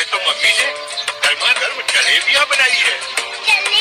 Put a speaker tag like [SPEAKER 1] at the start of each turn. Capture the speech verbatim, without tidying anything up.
[SPEAKER 1] तो मम्मी ने गर्मा गर्म जलेबियाँ बनाई है।